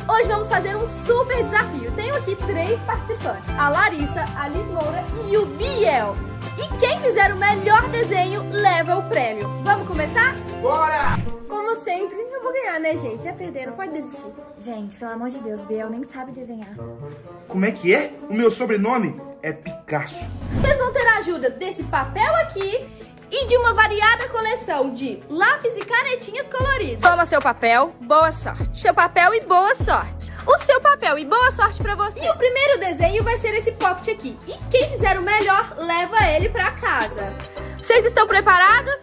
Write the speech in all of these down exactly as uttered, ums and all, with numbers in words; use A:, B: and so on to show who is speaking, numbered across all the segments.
A: Hoje vamos fazer um super desafio. Tenho aqui três participantes, a Larissa, a Liz Moura e o Biel. E quem fizer o melhor desenho leva o prêmio. Vamos começar?
B: Bora!
A: Como sempre, eu vou ganhar, né, gente? Já perderam, pode desistir.
C: Gente, pelo amor de Deus, Biel nem sabe desenhar.
B: Como é que é? O meu sobrenome é Picasso.
A: Vocês vão ter a ajuda desse papel aqui e de uma variada coleção de lápis e canetinhas coloridas. Toma seu papel, boa sorte. Seu papel e boa sorte. O seu papel e boa sorte pra você. E o primeiro desenho vai ser esse pocket aqui. E quem fizer o melhor, leva ele pra casa. Vocês estão preparados?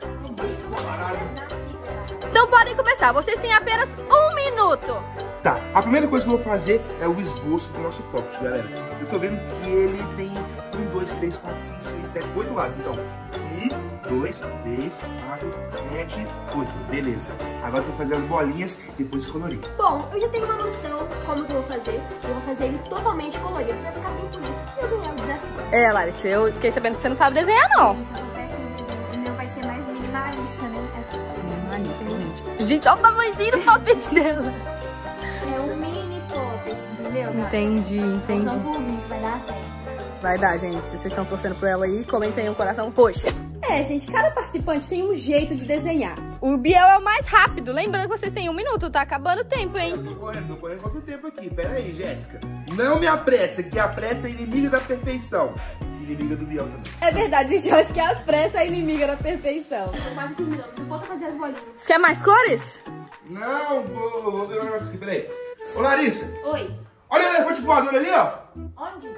A: Então podem começar. Vocês têm apenas um minuto.
B: Tá, a primeira coisa que eu vou fazer é o esboço do nosso pocket, galera. Eu tô vendo que ele tem um, dois, três, quatro, cinco, seis, sete, oito lados. Então, um, dois, três, quatro, sete, oito. Beleza. Agora eu vou fazer as bolinhas e depois colorir.
A: Bom, eu já tenho uma noção como que eu vou fazer. Eu vou fazer ele totalmente colorido pra ficar bem bonito e eu ganhar o desafio. É, Larissa, eu fiquei sabendo que você não sabe desenhar, não.
C: Gente, acontece no desenho. O meu vai ser mais minimalista, né?
A: Minimalista, gente. Gente, olha o tamanhozinho do pocket dela.
C: É um mini pocket, entendeu?
A: Entendi, entendi.
C: Só por mim que vai dar certo.
A: Vai dar, gente. Se vocês estão torcendo por ela aí, comentem aí um coração roxo. É, gente, cada participante tem um jeito de desenhar. O Biel é o mais rápido. Lembrando que vocês têm um minuto, tá acabando o tempo, hein?
B: Eu tô correndo, tô correndo quanto tempo aqui. Pera aí, Jéssica. Não me apressa, que a pressa é inimiga da perfeição. Inimiga do Biel também.
A: É verdade, gente. Eu acho que a pressa é inimiga da perfeição. Tô quase terminando. Só falta fazer as bolinhas. Você quer mais cores?
B: Não, vou, vou ver um negócio aqui, peraí. Ô, Larissa.
C: Oi.
B: Olha o elefante voador ali, ó.
C: Onde?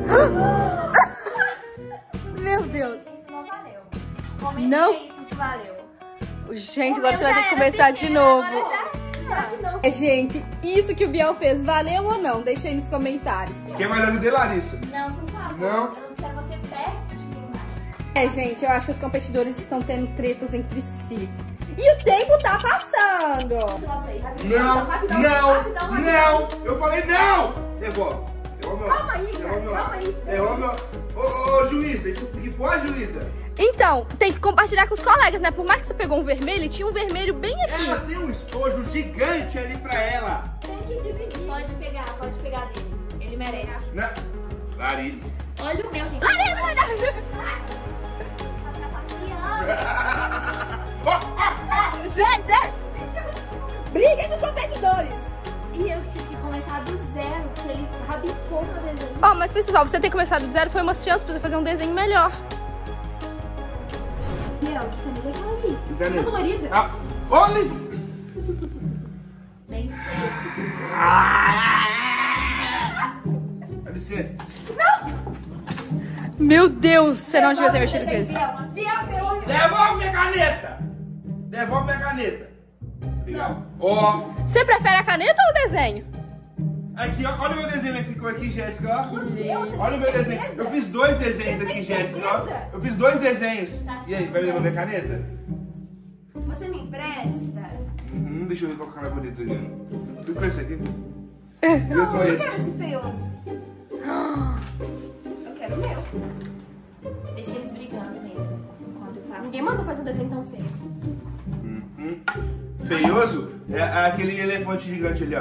A: Meu Deus.
C: Isso não valeu. Comenta
A: Não.
C: aí se isso valeu.
A: Gente,
C: O
A: agora
C: meu
A: você vai
C: já
A: ter que
C: era
A: começar de
C: pequeno,
A: novo.
C: agora já- já que não.
A: É, gente, isso que o Biel fez, valeu ou não? Deixa aí nos comentários.
B: Quem vai dar no de Larissa?
C: Não, por favor.
B: Não.
C: Eu não quero você perto de mim mais.
A: É, gente, eu acho que os competidores estão tendo tretas entre si. E o tempo tá passando.
B: Não, não, não. Eu falei não. Devolve. Devolve meu.
A: Calma aí, cara,
B: Devolve meu.
A: calma aí.
B: Devolve meu. Ô, ô, ô, juíza, isso aqui pode, juíza?
A: Então, tem que compartilhar com os colegas, né? Por mais que você pegou um vermelho, tinha um vermelho bem aqui.
B: Ela tem um estojo gigante ali pra ela.
C: Tem que dividir. Pode pegar, pode pegar dele. Ele merece.
B: Não. Larissa.
C: Olha o meu, gente.
A: Larissa, vai dar.
C: Tá passeando.
A: Gente, briguem nos competidores.
C: E eu que tive que começar do zero, porque ele rabiscou meu desenho.
A: Ó, mas pessoal, você ter começado do zero foi uma chance pra você fazer um desenho melhor. Meu, que caneta é aquela ali?
B: Caneta.
A: Tá colorida?
B: Ah, ô, Liz.
C: Bem feio.
B: Dá licença.
A: Meu Deus, você não devia ter mexido com ele.
B: Devolve minha caneta. Devolve minha caneta. Obrigado. Ó.
A: Você prefere a caneta ou o desenho?
B: Aqui, ó, olha o meu desenho que ficou aqui, Jéssica. ó.
A: lindo.
B: Olha o meu desenho. Eu fiz dois desenhos aqui, Jéssica. ó. Eu fiz dois desenhos. E aí, vai me devolver a caneta?
A: Você me empresta?
B: Uhum, deixa eu ver qual que é mais bonito ali. Fica com esse aqui. Eu com esse.
A: esse feioso. Eu quero o meu.
C: Deixa eles brigando mesmo. Enquanto eu faço.
A: Ninguém mandou fazer um desenho tão feio.
B: Uhum. Feioso é aquele elefante gigante ali, ó.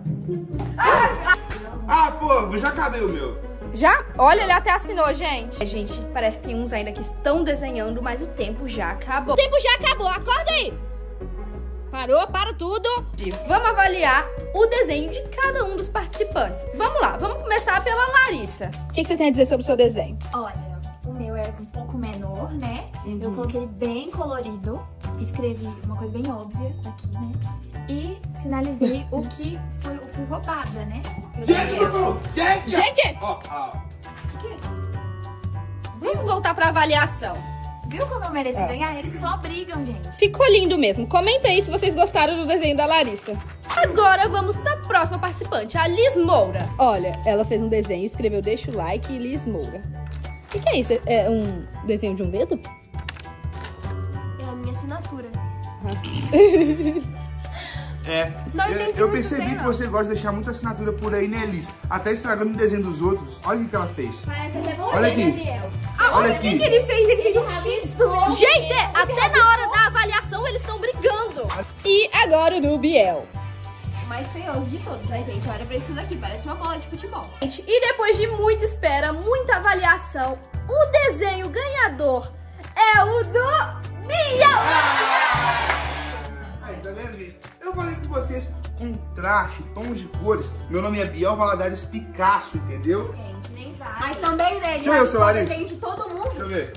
B: Ah, pô, já acabei o meu.
A: Já? Olha, ele até assinou, gente. Gente, parece que tem uns ainda que estão desenhando, mas o tempo já acabou. O tempo já acabou, acorda aí. Parou, para tudo. E vamos avaliar o desenho de cada um dos participantes. Vamos lá, vamos começar pela Larissa. O que, que você tem a dizer sobre o seu desenho?
C: Olha, o meu é um pouco menor, né?
A: Uhum.
C: Eu coloquei ele bem colorido. Escrevi uma coisa bem óbvia aqui, né? E sinalizei o que foi, foi roubada, né? Eu
B: Jéssica! Jéssica!
A: Gente!
B: Ó, ó.
A: Vamos voltar pra avaliação.
C: Viu como eu mereci
A: É.
C: ganhar? Eles só brigam, gente.
A: Ficou lindo mesmo. Comenta aí se vocês gostaram do desenho da Larissa. Agora vamos pra próxima participante, a Liz Moura. Olha, ela fez um desenho, escreveu deixa o like e Liz Moura. O que, que é isso? É um desenho de um dedo?
C: É a minha assinatura.
B: É,
A: Não
B: eu,
A: entendi
B: eu
A: muito
B: percebi
A: bem,
B: que
A: não.
B: você gosta de deixar muita assinatura por aí, né, Liz? Até estragando o desenho dos outros. Olha o que que ela fez.
C: Parece até você,
B: Olha aqui.
C: Gabriel.
B: Olha aqui.
A: ele fez? Ele
C: Ele rabiscou.
A: Gente, até na hora da avaliação eles estão brigando. E agora o do Biel. O mais feioso de todos, né, gente? Olha pra isso daqui, parece uma bola de futebol. Gente, e depois de muita espera, muita avaliação, o desenho ganhador é o do Biel!
B: Aí, tá vendo, gente? Eu falei com vocês, contraste, tons de cores. Meu nome é Biel Valadares Picasso, entendeu?
C: Gente, nem vai.
A: Mas também, né?
B: Deixa eu ver o seu, Larissa.
A: Desenho de todo mundo.
B: Deixa eu ver.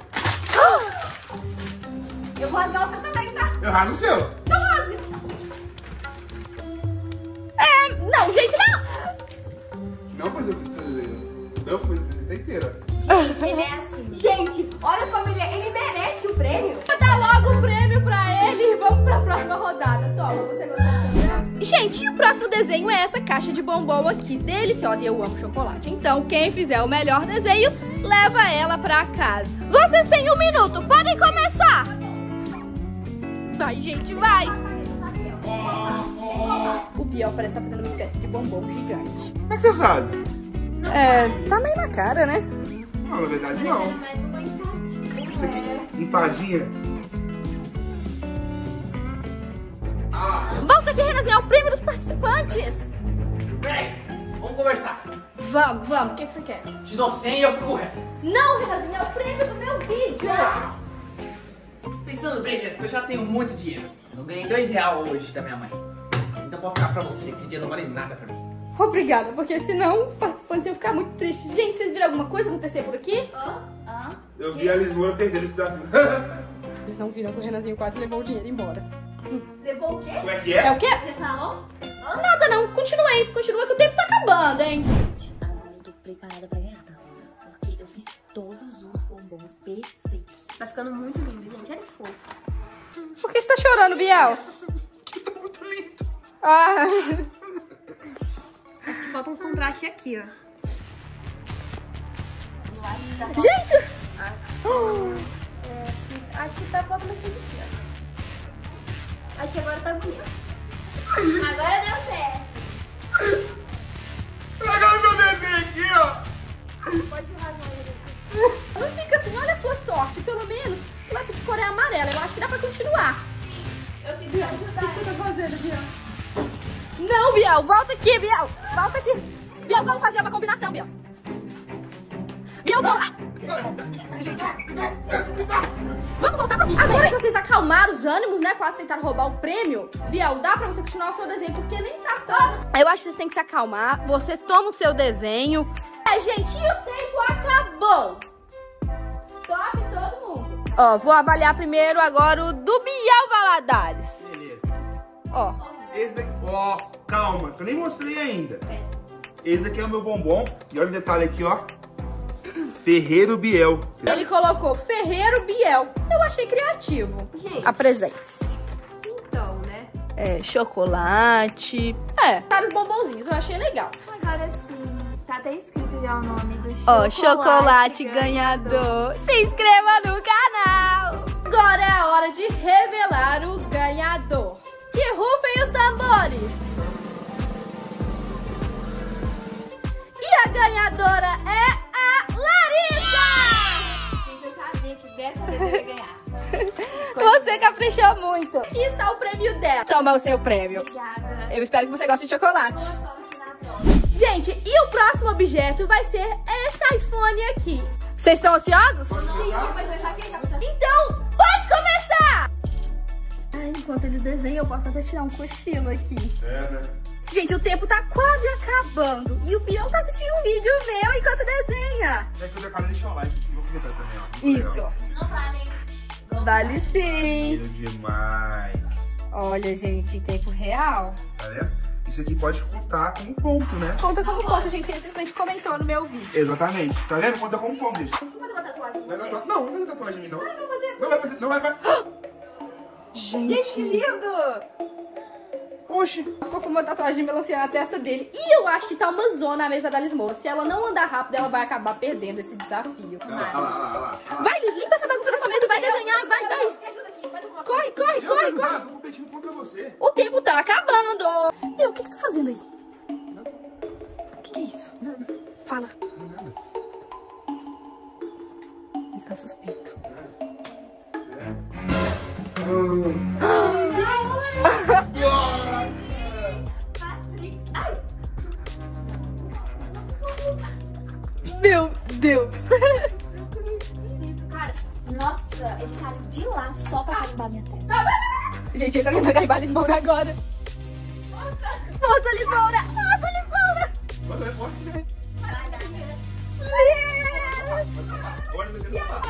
A: Eu vou rasgar o seu também, tá?
B: Eu rasgo o seu.
A: Então rasga. É, não, gente, não!
B: Não fazer o que você desenho. Não foi esse desenho inteiro.
C: Gente, ele é assim.
A: Gente, olha como ele é. Ele merece o prêmio. Vou dar logo o prêmio pra ele e vamos pra próxima rodada. Toma, você gostou do seu? Gente, e o próximo desenho é essa caixa de bombom aqui, deliciosa, e eu amo chocolate. Então, quem fizer o melhor desenho, leva ela pra casa. Vocês têm um minuto, podem começar! Vai, gente, vai! O Biel parece estar fazendo uma espécie de bombom gigante.
B: Como é que você sabe?
A: É, tá meio na cara, né?
B: Não, na verdade não.
C: Mais uma empadinha.
B: Isso aqui, empadinha.
A: Volta aqui, Renanzinho, é o prêmio dos participantes!
D: Peraí, vamos conversar.
A: Vamos, vamos, o que, que você quer?
D: Te dou cem e eu fico com o resto.
A: Não, Renanzinho, é o prêmio do meu vídeo!
D: Pensando bem, Jéssica, eu já tenho muito dinheiro. Eu ganhei dois reais hoje da minha mãe. Então pode ficar pra você, que esse dinheiro não vale nada pra mim.
A: Obrigada, porque senão os participantes iam ficar muito tristes. Gente, vocês viram alguma coisa acontecer por aqui?
C: Hã? Hã?
B: Eu vi a Lisboa perdendo esse desafio.
A: Eles não viram que o Renanzinho quase levou o dinheiro embora.
C: Levou o quê?
B: Como é que
A: É
B: é?
A: o quê?
C: Você falou?
A: Nada não, continuei, continua que o tempo tá acabando, hein?
E: Agora eu tô preparada pra ganhar, tá? Porque eu fiz todos os bombons perfeitos.
C: Tá ficando muito lindo, gente. Olha que fofo.
A: Por que você tá chorando, Biel?
B: Que tá muito lindo.
A: Ah,
C: Acho que falta um contraste aqui, ó.
A: gente!
C: Acho que tá falta mais coisa aqui, ó. Acho que agora tá bonito. Agora deu certo.
B: Estragaram meu desenho aqui, ó.
C: Pode rasgar ele.
A: Não fica assim, olha a sua sorte, pelo menos o lápis de cor é amarela, eu acho que dá pra continuar.
C: Eu fiz pra
A: O
C: ajudar.
A: que você tá fazendo, Biel? Não, Biel, volta aqui, Biel, volta aqui. Biel, vamos fazer uma combinação, Biel. Biel, vamos lá. Gente, vamos voltar pra... Agora que vocês acalmaram os ânimos, né, quase tentaram roubar o prêmio, Biel, dá pra você continuar o seu desenho, porque nem tá tão... Eu acho que vocês têm que se acalmar, você toma o seu desenho. É, gente, e o tempo acabou. Stop todo mundo. Ó, vou avaliar primeiro agora o do Biel Valadares.
B: Beleza.
A: Ó.
B: Esse daqui, ó, calma, que eu nem mostrei ainda. Esse daqui é o meu bombom. E olha o detalhe aqui, ó. Ferreiro Biel.
A: Ele colocou Ferreiro Biel. Eu achei criativo.
C: Gente.
A: Apresente-se.
C: Então, né?
A: É, chocolate. É, vários bombonzinhos, eu achei legal.
C: Agora sim. Tá até escrito já o nome do
A: Ó,
C: chocolate.
A: chocolate ganhador. Se inscreva no canal. Agora é a hora de revelar o ganhador. Que rufem os tambores. E a ganhadora é a Larissa!
C: Gente, eu sabia que dessa vez eu ia ganhar.
A: Você caprichou muito. Aqui está o prêmio dela. Toma o seu prêmio.
C: Obrigada.
A: Eu espero que você goste de chocolate.
C: Boa sorte na prova.
A: Gente, e o próximo objeto vai ser esse iPhone aqui. Vocês estão ansiosos? Então, pode começar! Ai, enquanto eles desenham, eu posso até tirar um cochilo aqui.
B: É, né?
A: Gente, o tempo tá quase acabando. E o Biel tá assistindo um vídeo meu enquanto desenha.
B: É que eu já acabei de deixar o like. Vou comentar também, ó.
A: Isso.
C: Não vale.
A: Vale sim.
B: Lindo demais.
A: Olha, gente, em tempo real.
B: Tá vendo? Isso aqui pode contar como ponto, né?
A: Conta como ponto, gente. Ele simplesmente comentou no meu vídeo.
B: Exatamente. Tá vendo? Conta como ponto, gente.
C: Vamos fazer uma tatuagem com
B: Vai
C: você?
B: tatuar- Não, não vai fazer tatuagem em mim, não.
C: Não vou fazer.
B: Não vai fazer, não vai fazer.
A: Gente, que lindo!
B: Oxi.
A: Ficou com uma tatuagem de melancia na testa dele. E eu acho que tá uma zona na mesa da Lismoa. Se ela não andar rápido, ela vai acabar perdendo esse desafio.
B: Olha lá, olha lá, olha lá, olha lá.
A: Vai, Liz, limpa essa bagunça da sua mesa e vai desenhar. Vai, vai.
C: Me ajuda aqui. Pode colocar.
A: Corre, corre,
B: Eu
A: corre,
B: não
A: corre.
B: dá, tô competindo contra você.
A: O tempo tá acabando. Meu, o que, que você tá fazendo aí? O que, que é isso? Fala. Ele tá suspeito. Meu Deus.
C: Cara, nossa, ele saiu de lá só pra carimbar minha testa.
A: Gente, ele tá tentando carimbar a Liz Moura agora. Força! Força, Liz Moura! Força, Liz Moura!
B: Bota aí, forte.
C: Vai dar minha.
B: Pode descer do lado.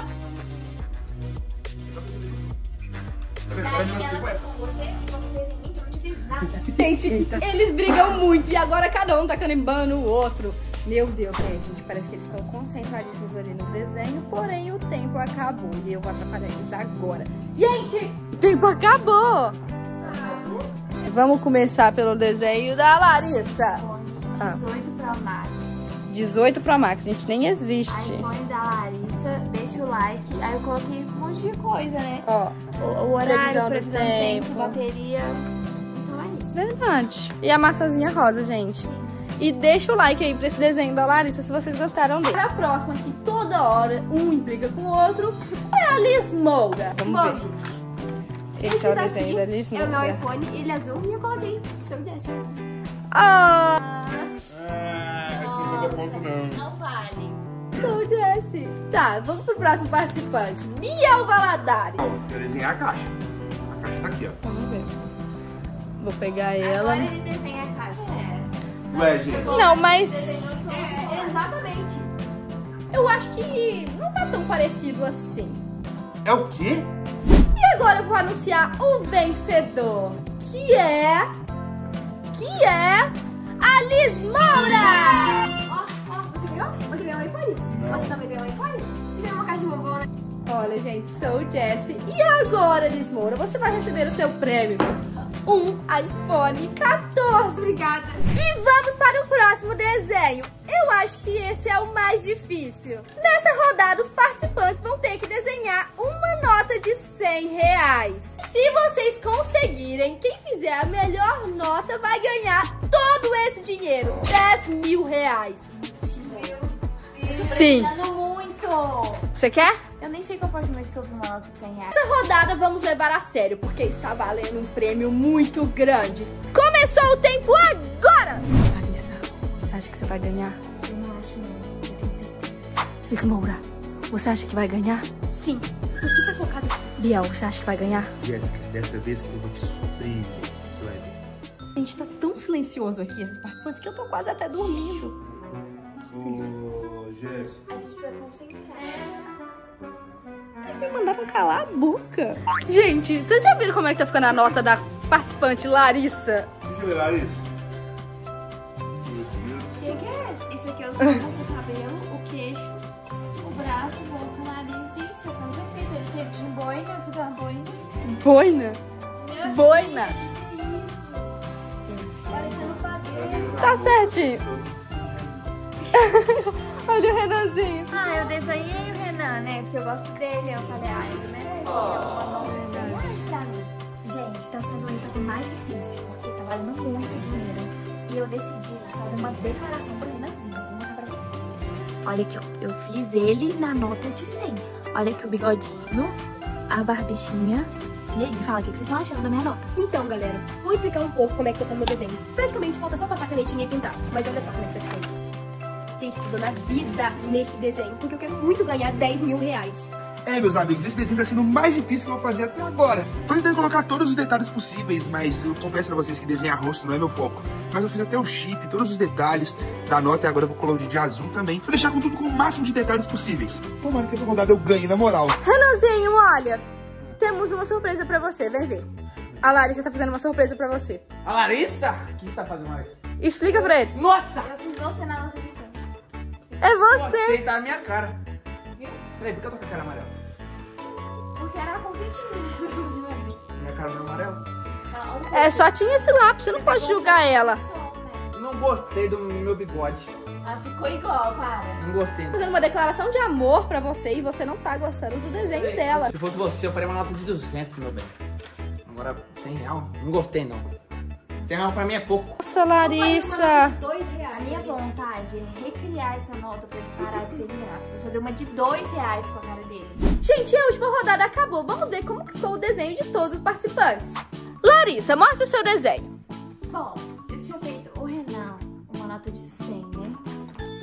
B: Pode você, ué.
C: Com você e você fez em mim que eu não te fiz nada.
A: Gente, eles brigam muito e agora cada um tá carimbando o outro. Meu Deus, né, gente? Parece que eles estão concentradíssimos ali no desenho, porém o tempo acabou e eu vou atrapalhar eles agora. Gente, o tempo acabou! Vamos começar pelo desenho da Larissa.
C: dezoito Pro Max.
A: dezoito Pro Max, gente, nem existe.
C: iPhone da Larissa, deixa o like. Aí eu coloquei um monte de coisa, né?
A: Ó,
C: O, o horário,
A: previsão
C: previsão,
A: do
C: do tempo,
A: tempo.
C: bateria. Então é isso.
A: verdade. E a maçãzinha rosa, gente. E deixa o like aí pra esse desenho da Larissa se vocês gostaram dele. A próxima, que toda hora um implica com o outro, é a Liz Moura. Vamos
C: Bom,
A: ver.
C: gente,
A: Esse é o desenho da Liz
C: é o meu
A: Moura.
C: iPhone, ele é azul e eu coloquei seu desse.
A: Ah,
B: Ah, esse não vai dar ponto, não.
C: Não vale.
A: sou Jessie. Tá, vamos pro próximo participante. Biel Valadares.
B: Ó, eu desenhar a caixa. A caixa tá aqui, ó.
A: Vamos ver. Vou pegar ela.
C: Agora ele desenha a caixa. É.
B: Ué, gente.
A: Não, mas
C: É, exatamente.
A: eu acho que não tá tão parecido assim.
B: É o quê?
A: E agora eu vou anunciar o vencedor, que é... Que é... a Liz Moura!
C: Ó, ó, você ganhou? Você ganhou um iPhone? Você também ganhou um iPhone? Você ganhou uma caixa de bombom, né?
A: Olha, gente, sou Jessie. E agora, Liz Moura, você vai receber o seu prêmio. Um iPhone quatorze.
C: Obrigada.
A: E vamos para o próximo desenho. Eu acho que esse é o mais difícil. Nessa rodada, os participantes vão ter que desenhar uma nota de cem reais. Se vocês conseguirem, quem fizer a melhor nota vai ganhar todo esse dinheiro. dez mil reais. Sim.
C: Dando muito.
A: Você quer?
C: Eu nem sei qual foi a última vez que eu vi uma nota de cem reais.
A: Essa rodada vamos levar a sério, porque está valendo um prêmio muito grande. Começou o tempo agora! Larissa, você acha que você vai ganhar?
C: Eu não acho, não. Eu tenho certeza.
A: Liz Moura, você acha que vai ganhar?
C: Sim. Tô super focada.
A: Biel, você acha que vai ganhar?
B: Jéssica, dessa vez eu vou te surpreender. Você vai ver.
A: A gente tá tão silencioso aqui, esses participantes, que eu tô quase até dormindo.
B: Ô, Jéssica.
C: A gente precisa concentrar.
A: Eles me mandaram calar a boca. Gente, vocês já viram como é que tá ficando a nota da participante Larissa?
B: Deixa eu ver, Larissa. Meu Deus.
C: Chega esse. Esse aqui é o seu do cabelo, o queixo, o braço, boca, nariz. Gente, isso aqui não foi feito. Ele teve de boina, eu fiz uma boina.
A: Boina? Boina.
C: Gente, parecendo padrinho.
A: Tá certinho. Olha o Renanzinho.
C: Ah, eu desenhei o Renan, né? Porque eu gosto dele. Eu falei, ah, ele merece. Eu desenhei pra mim. Gente, tá sendo o item mais difícil, porque tá valendo muito dinheiro. E eu decidi fazer uma declaração pro Renanzinho. Vou mostrar pra vocês. Olha aqui, ó. Eu fiz ele na nota de cem. Olha aqui o bigodinho, a barbichinha. E aí, fala o que vocês estão achando da minha nota.
F: Então, galera, vou explicar um pouco como é que tá sendo meu desenho. Praticamente falta só passar canetinha e pintar. Mas olha só como é que tá ficando. Gente, tô dando a vida nesse desenho, porque eu quero muito ganhar dez mil reais.
B: É, meus amigos, esse desenho tá sendo o mais difícil que eu vou fazer até agora. Tô tentando colocar todos os detalhes possíveis, mas eu confesso pra vocês que desenhar rosto não é meu foco. Mas eu fiz até o chip, todos os detalhes da nota, e agora eu vou colorir de azul também, pra deixar com tudo com o máximo de detalhes possíveis. Tomara que essa rodada eu ganhe, na moral.
A: Renanzinho, olha, temos uma surpresa pra você, vem ver. A Larissa tá fazendo uma surpresa pra você.
D: A Larissa? O que você tá fazendo, Larissa?
A: Explica pra ele.
D: Nossa!
C: Eu fiz você na nota de cem.
A: É você.
D: Gostei, tá na minha cara. Viu? Peraí, por que eu tô com a cara amarela?
C: Porque era a conquistinha.
D: Minha cara não é amarela?
A: É, só tinha esse lápis, você não pode julgar ela.
D: Eu não gostei do meu bigode.
C: Ah, ficou igual, para.
D: Não gostei.
A: Fazendo uma declaração de amor pra você e você não tá gostando do desenho dela.
D: Se fosse você, eu faria uma nota de duzentos, meu bem. Agora, cem real? Não gostei, não. cem real pra mim é pouco.
A: Nossa, Larissa.
F: Dois
C: A
F: reais.
C: minha vontade é recriar essa nota pra ele parar de ser ingrato. Vou fazer uma de dois reais com a cara dele.
A: Gente, a última rodada acabou. Vamos ver como que ficou o desenho de todos os participantes. Larissa, mostra o seu desenho.
C: Bom, eu tinha feito o Renan uma nota de cem, né? Só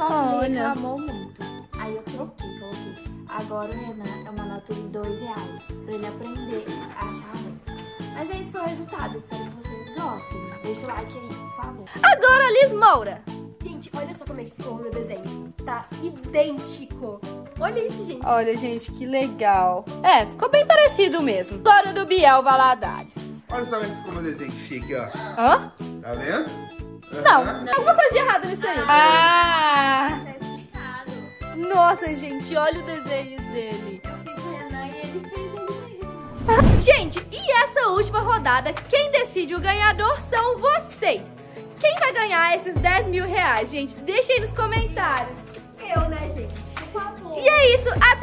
C: Só que ele
A: Olha.
C: reclamou muito. Aí eu troquei, coloquei. Agora o Renan é uma nota de dois reais. Pra ele aprender a achar ruim. Mas esse foi o resultado. Espero que vocês gostem. Deixa o like aí, por favor.
A: Agora, Liz Moura.
F: Gente, olha só como é que ficou o meu desenho. Tá idêntico. Olha isso, gente.
A: Olha, gente, que legal. É, ficou bem parecido mesmo. Agora do Biel Valadares.
B: Olha só como é que ficou meu desenho chique, ó.
A: Hã?
B: Tá vendo?
A: Não,
B: Aham.
A: tem alguma coisa de errado nisso aí. Ah!
C: Tá explicado.
A: Nossa, gente, olha o desenho dele.
C: Eu fiz o Renan e ele fez ele mesmo.
A: Gente, e essa última rodada, quem decide o ganhador são vocês. Quem vai ganhar esses dez mil reais, gente? Deixa aí nos comentários.
F: Eu, né, gente? Por favor.
A: E é isso, até